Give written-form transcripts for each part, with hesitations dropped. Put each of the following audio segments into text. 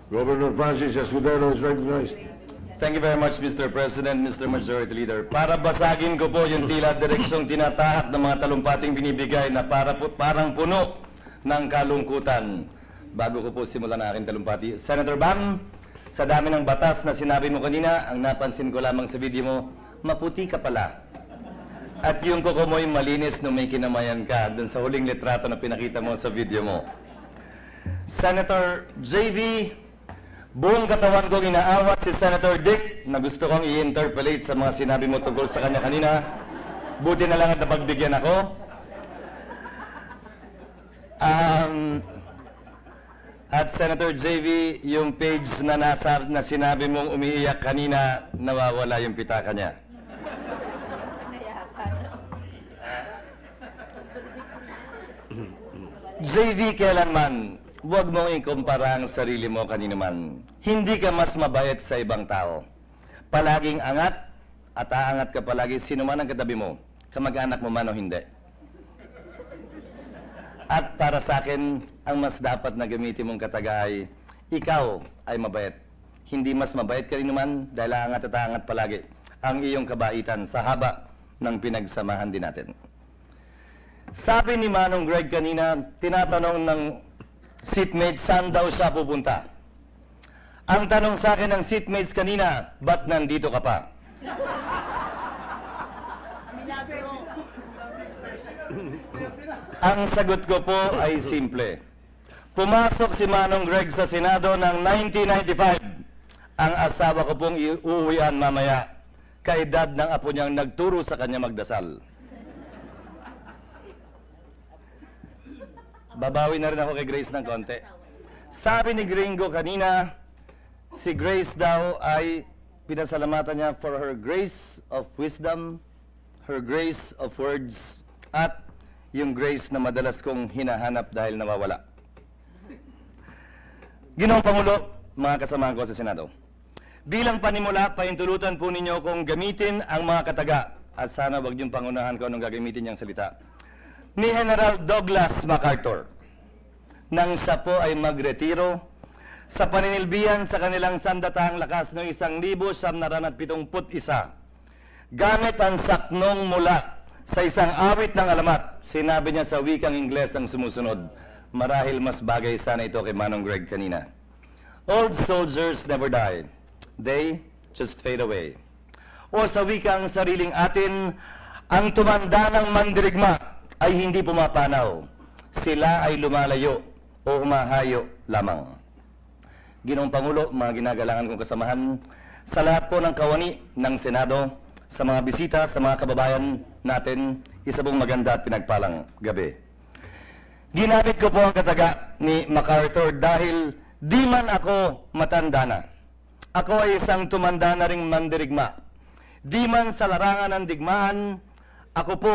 Governor Chiz Escudero is recognized. Thank you very much, Mr. President, Mr. Majority Leader. Para basagin ko po yung tila direksyong tinatahak ng mga talumpating binibigay na parang puno ng kalungkutan. Bago ko po simulan ang aking talumpati. Senator Bam, sa dami ng batas na sinabi mo kanina, ang napansin ko lamang sa video mo, maputi ka pala. At yung kuko mo'y malinis nung may kinamayan ka dun sa huling litrato na pinakita mo sa video mo. Senator JV, buong katawan kong inaawat si Senator Dick na gusto kong i-interpolate sa mga sinabi mo tungkol sa kanya kanina. Buti na lang at napagbigyan ako. At Senator JV, yung page na sinabi mong umiiyak kanina, nawawala yung pitaka niya. JV, kailanman, huwag mong ikumpara ang sarili mo kanino man. Hindi ka mas mabait sa ibang tao. Palaging angat at aangat ka palagi sino man ang katabi mo, kamag-anak mo man o hindi. At para sa akin, ang mas dapat na gamitin mong kataga ay, ikaw ay mabait. Hindi mas mabait ka rin naman dahil aangat at aangat palagi ang iyong kabaitan sa haba ng pinagsamahan din natin. Sabi ni Manong Greg kanina, tinatanong ng seatmates saan daw siya pupunta. Ang tanong sa akin ng seatmates kanina, ba't nandito ka pa? Ang sagot ko po ay simple. Pumasok si Manong Greg sa Senado ng 1995. Ang asawa ko pong uuwian mamaya. Kaedad ng apo niyang nagturo sa kanya magdasal. Babawi na rin ako kay Grace ng konti. Sabi ni Gringo kanina, si Grace daw ay pinasalamatan niya for her grace of wisdom, her grace of words, at yung grace na madalas kong hinahanap dahil nawawala. Ginoong Pangulo, mga kasamahan ko sa Senado, bilang panimula, paintulutan po ninyo kung gamitin ang mga kataga, at sana wag niyong pangunahan ko anong gagamitin niyang salita, ni General Douglas MacArthur nang siya po ay magretiro sa paninilbihan sa kanilang sandatahang lakas noong 1971 gamit ang saknong mula sa isang awit ng alamat. Sinabi niya sa wikang Ingles ang sumusunod. Marahil mas bagay sana ito kay Manong Greg kanina. Old soldiers never die. They just fade away. O sa wikang sariling atin, ang tumanda ng mandirigma ay hindi pumapanaw. Sila ay lumalayo o humahayo lamang. Ginoong Pangulo, mga ginagalangan kong kasamahan, sa lahat po ng kawani ng Senado, sa mga bisita, sa mga kababayan natin, isa pong maganda at pinagpalang gabi. Ginamit ko po ang kataga ni MacArthur dahil di man ako matanda na. Ako ay isang tumanda na ring mandirigma. Di man sa larangan ng digmaan, ako po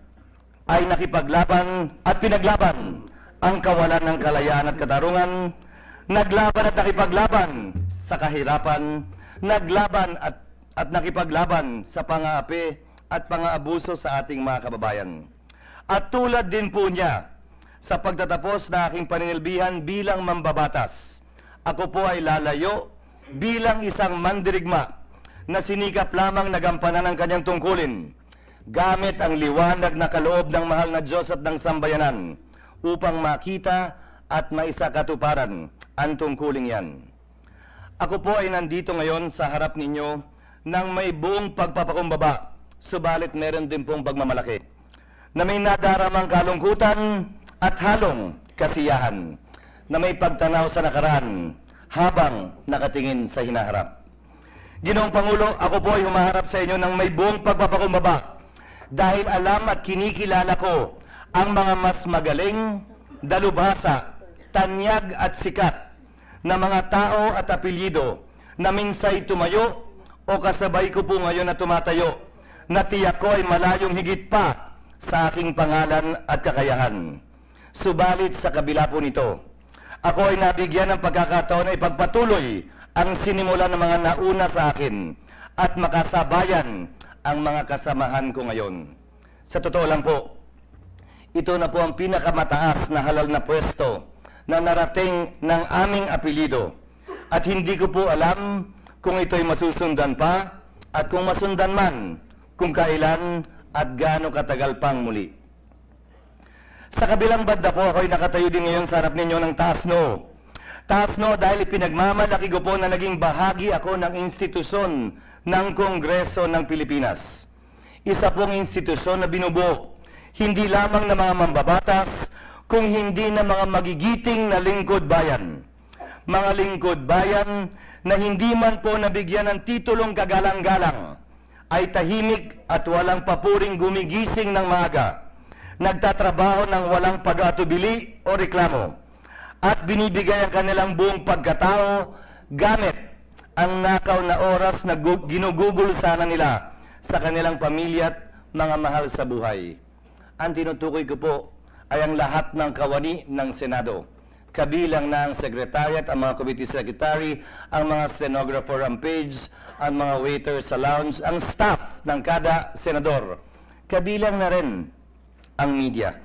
ay nakipaglaban at pinaglaban ang kawalan ng kalayaan at katarungan, naglaban at nakipaglaban sa kahirapan, naglaban at nakipaglaban sa pang-aapi at pang-aabuso sa ating mga kababayan. At tulad din po niya, sa pagtatapos na aking paninilbihan bilang mambabatas, ako po ay lalayo bilang isang mandirigma na sinikap lamang nagampanan ang kanyang tungkulin, gamit ang liwanag na kaloob ng mahal na Diyos at ng sambayanan, upang makita at maisakatuparan ang tungkuling yan. Ako po ay nandito ngayon sa harap ninyo nang may buong pagpapakumbaba, subalit meron din pong pagmamalaki, na may nadaramang kalungkutan at halong kasiyahan, na may pagtanaw sa nakaraan habang nakatingin sa hinaharap. Ginoong Pangulo, ako po ay humaharap sa inyo ng may buong pagpapakumbaba dahil alam at kinikilala ko ang mga mas magaling, dalubhasa, tanyag at sikat na mga tao at apelyido na minsay tumayo o kasabay ko po ngayon na tumatayo, na tiyak ko ay malayong higit pa sa aking pangalan at kakayahan. Subalit sa kabila po nito, ako ay nabigyan ng pagkakataon na ipagpatuloy ang sinimulan ng mga nauna sa akin at makasabayan ang mga kasamahan ko ngayon. Sa totoo lang po, ito na po ang pinakamataas na halal na pwesto na narating ng aming apelyido At hindi ko po alam kung ito'y masusundan pa at kung masundan man, kung kailan at gaano katagal pang muli. Sa kabilang banda po, ako'y nakatayo din ngayon sa harap ninyo ng taas-no. Taas-no dahil pinagmamalaki ko po na naging bahagi ako ng institusyon ng Kongreso ng Pilipinas. Isa pong institusyon na binubuo, hindi lamang ng mga mambabatas, kung hindi na mga magigiting na lingkod bayan. Mga lingkod bayan na hindi man po nabigyan ng titulong kagalang-galang, ay tahimik at walang papuring gumigising ng maaga, nagtatrabaho ng walang pag-atubili o reklamo, at binibigay ang kanilang buong pagkatao gamit ang nakaw na oras na ginugugol sana nila sa kanilang pamilya at mga mahal sa buhay. Ang tinutukoy ko po ay ang lahat ng kawani ng Senado, kabilang na ang Secretariat, ang mga Committee Secretary, ang mga stenographer ang page, ang mga waiter sa lounge, ang staff ng kada senador, kabilang na rin ang media.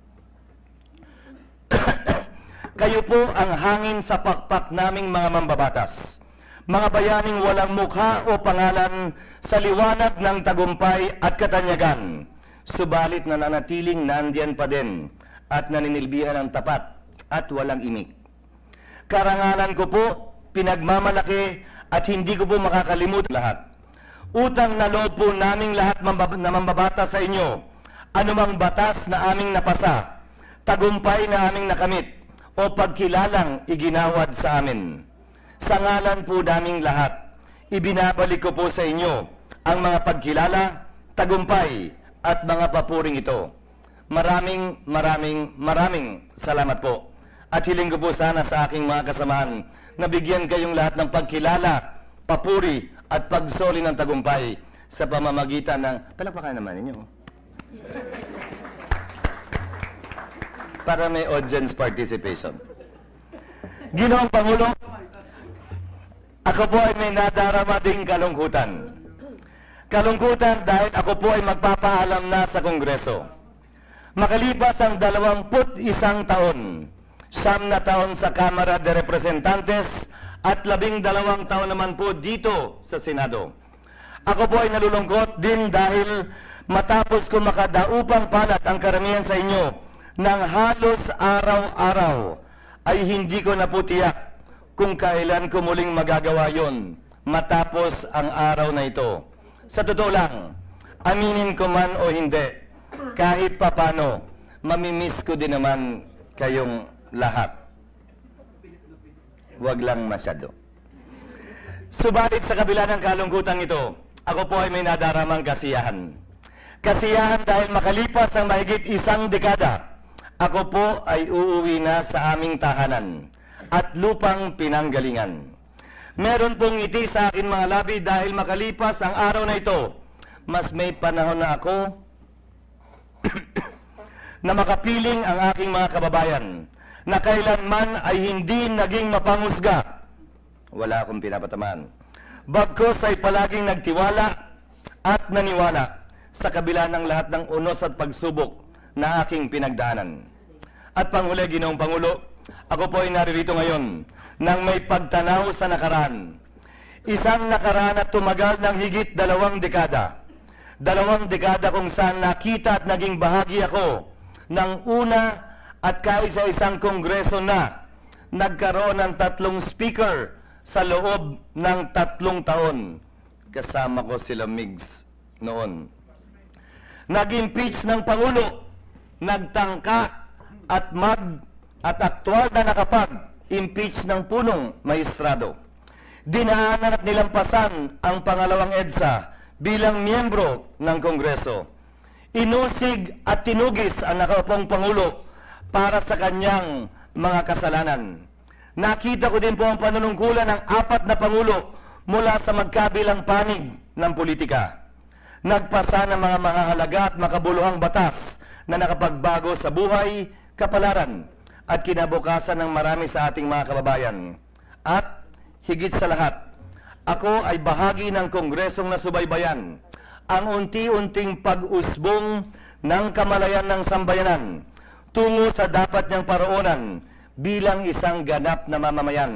Kayo po ang hangin sa pakpak naming mga mambabatas, mga bayaning walang mukha o pangalan sa liwanag ng tagumpay at katanyagan, subalit nananatiling nandiyan pa din at naninilbihan ng tapat at walang imik. Karangalan ko po, pinagmamalaki at hindi ko po makakalimutan lahat. Utang na loob po naming lahat na mambabatas sa inyo, anumang batas na aming napasa, tagumpay na aming nakamit, o pagkilalang iginawad sa amin. Sa ngalan po naming lahat, ibinabalik ko po sa inyo ang mga pagkilala, tagumpay, at mga papuring ito. Maraming salamat po. At hiling ko po sana sa aking mga kasamahan na bigyan kayong lahat ng pagkilala, papuri, at pagsoli ng tagumpay sa pamamagitan ng... Palakpakan naman ninyo. Para may audience participation. Ginoong Pangulo, ako po ay may nadarama ding kalungkutan. Kalungkutan dahil ako po ay magpapaalam na sa Kongreso. Makalipas ang 21 taon, 9 na taon sa Kamara de Representantes at 12 taon naman po dito sa Senado. Ako po ay nalulungkot din dahil matapos ko makadaupang palat ang karamihan sa inyo ng halos araw-araw, ay hindi ko na po tiyak kung kailan ko muling magagawa yon matapos ang araw na ito. Sa totoo lang, aminin ko man o hindi, kahit papano, mamimiss ko din naman kayong lahat. Huwag lang masyado. Subalit sa kabila ng kalungkutan ito, ako po ay may nadaramang kasiyahan. Kasiyahan dahil makalipas ang mahigit 1 dekada, ako po ay uuwi na sa aming tahanan at lupang pinanggalingan. Meron pong ngiti sa akin mga labi dahil makalipas ang araw na ito, mas may panahon na ako na makapiling ang aking mga kababayan na kailanman ay hindi naging mapangusga. Wala akong pinapatamaan. Bagkus ay palaging nagtiwala at naniwala sa kabila ng lahat ng unos at pagsubok na aking pinagdaanan. At panghuli, Ginoong Pangulo, ako po ay naririto ngayon nang may pagtanaw sa nakaraan. Isang nakaraan at tumagal ng higit 2 dekada. 2 dekada kung saan nakita at naging bahagi ako ng una at kaisa-isang kongreso na nagkaroon ng 3 speaker sa loob ng 3 taon. Kasama ko sila Migs noon. Nag-impeach ng Pangulo, nagtangka at aktwal na nakapag-impeach ng punong maestrado. Dinaanan at nilampasan ang pangalawang EDSA bilang miyembro ng Kongreso. Inusig at tinugis ang nakaupong Pangulo para sa kanyang mga kasalanan. Nakita ko din po ang panunungkulan ng 4 na Pangulo mula sa magkabilang panig ng politika. Nagpasa ng mga mahahalaga at makabuluhang batas na nakapagbago sa buhay, kapalaran at kinabukasan ng marami sa ating mga kababayan. At higit sa lahat, ako ay bahagi ng Kongresong nasubaybayan ang unti-unting pag-usbong ng kamalayan ng sambayanan tungo sa dapat niyang paroonan bilang isang ganap na mamamayan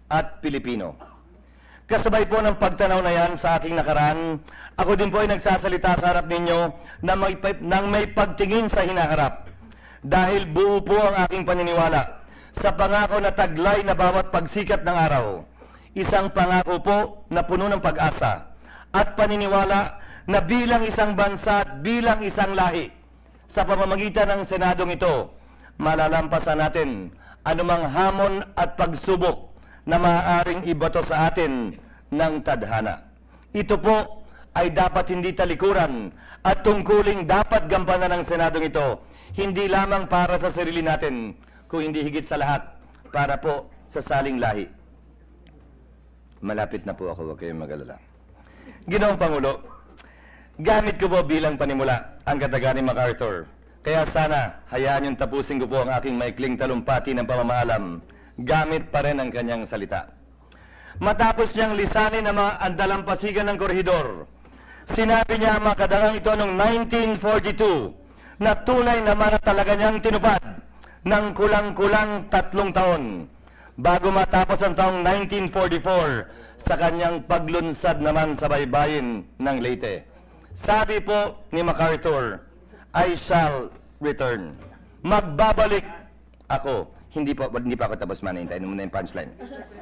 at Pilipino. Kasabay po ng pagtanaw na yan sa aking nakaraan, ako din po ay nagsasalita sa harap ninyo nang may pagtingin sa hinaharap. Dahil buo po ang aking paniniwala sa pangako na taglay na bawat pagsikat ng araw. Isang pangako po na puno ng pag-asa at paniniwala na bilang isang bansa at bilang isang lahi, sa pamamagitan ng Senadong ito, malalampasan natin anumang hamon at pagsubok na maaaring ibato sa atin ng tadhana. Ito po ay dapat hindi talikuran at tungkuling dapat gampanan ng Senadong ito, hindi lamang para sa sarili natin, kung hindi higit sa lahat, para po sa saling lahi. Malapit na po ako, huwag kayong mag-alala. Ginoong Pangulo, gamit ko po bilang panimula ang kataga ni MacArthur. Kaya sana, hayaan niyong tapusin ko po ang aking maikling talumpati ng pamamaalam, gamit pa rin ang kanyang salita. Matapos niyang lisanin ang dalampasigan ng korhidor, sinabi niya ang mga kadagang ito noong 1942 na tunay naman na talaga niyang tinupad ng kulang-kulang 3 taon bago matapos ang taong 1944 sa kanyang paglunsad naman sa baybayin ng Leyte. Sabi po ni MacArthur, I shall return. Magbabalik ako. Hindi pa ako tapos, man. Hintayin mo na yung punchline.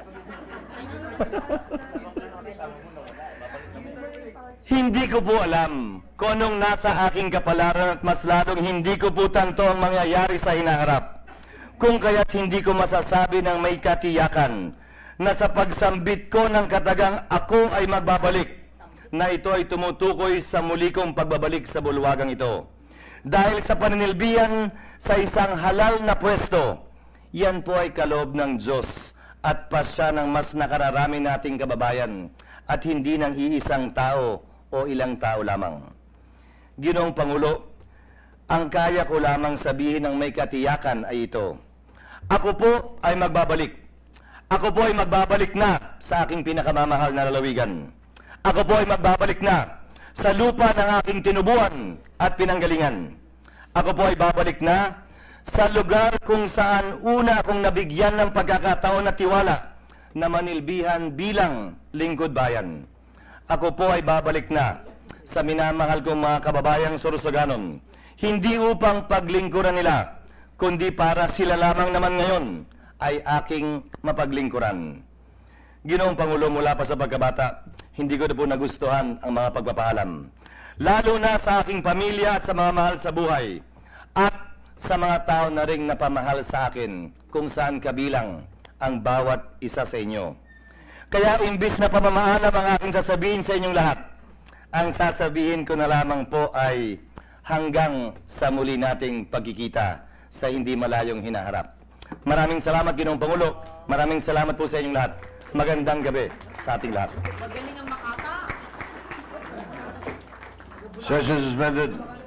Hindi ko po alam kung anong nasa aking kapalaran at mas lalong hindi ko po tanto ang mangyayari sa hinaharap. Kung kaya't hindi ko masasabi ng may katiyakan na sa pagsambit ko ng katagang ako ay magbabalik, na ito ay tumutukoy sa muli kong pagbabalik sa bulwagang ito. Dahil sa paninilbihan sa isang halal na pwesto, yan po ay kaloob ng Diyos at pasya ng mas nakararami nating kababayan at hindi ng iisang tao o ilang tao lamang. Ginoong Pangulo, ang kaya ko lamang sabihin ng may katiyakan ay ito. Ako po ay magbabalik. Ako po ay magbabalik na sa aking pinakamamahal na lalawigan. Ako po ay magbabalik na sa lupa ng aking tinubuan at pinanggalingan. Ako po ay babalik na sa lugar kung saan una akong nabigyan ng pagkakataon at tiwala na manilbihan bilang lingkod bayan. Ako po ay babalik na sa minamahal kong mga kababayang Sorsoganon, hindi upang paglingkuran nila, kundi para sila lamang naman ngayon ay aking mapaglingkuran. Ginoong Pangulo, mula pa sa pagkabata, hindi ko na po nagustuhan ang mga pagpapaalam. Lalo na sa aking pamilya at sa mga mahal sa buhay, at sa mga tao na ring napamahal sa akin, kung saan kabilang ang bawat isa sa inyo. Kaya imbis na pamamaalam ang aking sasabihin sa inyong lahat, ang sasabihin ko na lamang po ay hanggang sa muli nating pagkikita sa hindi malayong hinaharap. Maraming salamat, Ginoong Pangulo. Maraming salamat po sa inyong lahat. Magandang gabi sa ating lahat. Magaling ang makata. Session suspended.